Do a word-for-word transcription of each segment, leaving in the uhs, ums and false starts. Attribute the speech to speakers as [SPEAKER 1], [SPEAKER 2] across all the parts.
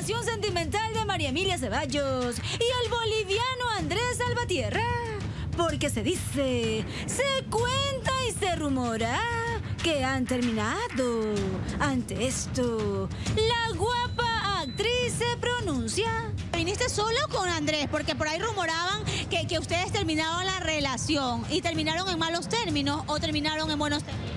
[SPEAKER 1] relación sentimental de María Emilia Ceballos y el boliviano Andrés Salvatierra. Porque se dice, se cuenta y se rumora que han terminado. Ante esto, la guapa actriz se pronuncia.
[SPEAKER 2] ¿Viniste solo con Andrés? Porque por ahí rumoraban que, que ustedes terminaron la relación y terminaron en malos términos o terminaron en buenos términos.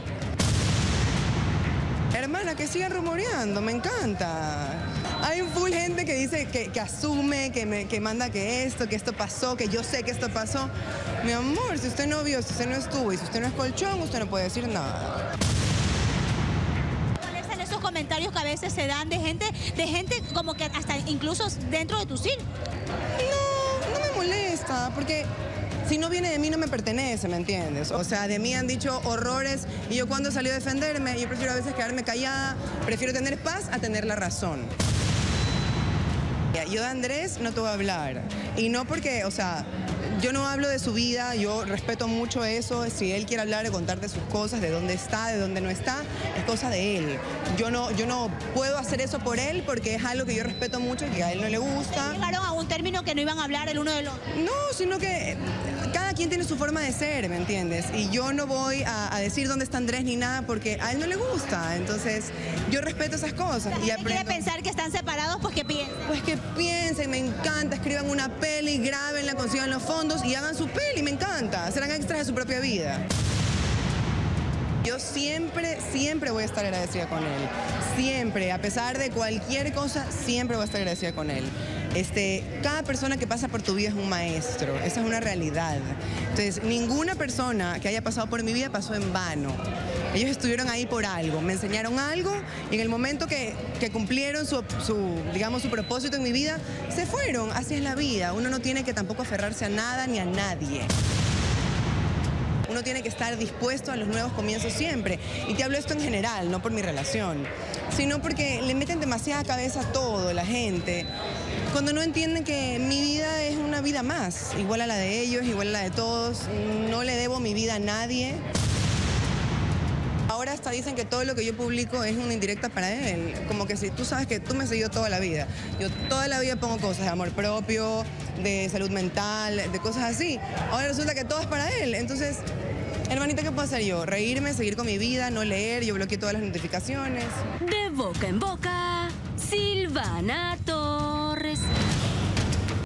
[SPEAKER 3] Hermana, que sigan rumoreando, me encanta. Hay full gente que dice, que, que asume, que, me, que manda que esto, que esto pasó, que yo sé que esto pasó. Mi amor, si usted no vio, si usted no estuvo y si usted no es colchón, usted no puede decir nada.
[SPEAKER 2] ¿Cuáles son esos comentarios que a veces se dan de gente, de gente como que hasta incluso dentro de tu círculo?
[SPEAKER 3] No, no me molesta, porque si no viene de mí no me pertenece, ¿me entiendes? O sea, de mí han dicho horrores y yo cuando salí a defenderme, yo prefiero a veces quedarme callada, prefiero tener paz a tener la razón. Yo de Andrés no te voy a hablar, y no porque, o sea, yo no hablo de su vida, yo respeto mucho eso, si él quiere hablar y contarte sus cosas, de dónde está, de dónde no está, es cosa de él. Yo no, yo no puedo hacer eso por él porque es algo que yo respeto mucho y que a él no le gusta.
[SPEAKER 2] ¿Llegaron a un término que no iban a hablar el uno del otro?
[SPEAKER 3] No, sino que cada quien tiene su forma de ser, ¿me entiendes? Y yo no voy a, a decir dónde está Andrés ni nada porque a él no le gusta, entonces yo respeto esas cosas.
[SPEAKER 2] Si alguien quiere pensar que están separados, pues que piensen.
[SPEAKER 3] Pues que piensen, me encanta, escriban una peli, grábenla, consigan los fondos y hagan su peli, me encanta. Serán extras de su propia vida. Yo siempre, siempre voy a estar agradecida con él. Siempre, a pesar de cualquier cosa, siempre voy a estar agradecida con él. Este, cada persona que pasa por tu vida es un maestro, esa es una realidad. Entonces, ninguna persona que haya pasado por mi vida pasó en vano. Ellos estuvieron ahí por algo, me enseñaron algo y en el momento que, que cumplieron su, su, digamos, su propósito en mi vida, se fueron. Así es la vida, uno no tiene que tampoco aferrarse a nada ni a nadie. Uno tiene que estar dispuesto a los nuevos comienzos siempre. Y te hablo esto en general, no por mi relación, sino porque le meten demasiada cabeza a todo, la gente, cuando no entienden que mi vida es una vida más, igual a la de ellos, igual a la de todos. No le debo mi vida a nadie. Ahora hasta dicen que todo lo que yo publico es una indirecta para él. Como que si tú sabes que tú me has seguido toda la vida. Yo toda la vida pongo cosas de amor propio, de salud mental, de cosas así. Ahora resulta que todo es para él. Entonces, hermanita, ¿qué puedo hacer yo? Reírme, seguir con mi vida, no leer, yo bloqueé todas las notificaciones.
[SPEAKER 1] De boca en boca, Silvana Torres.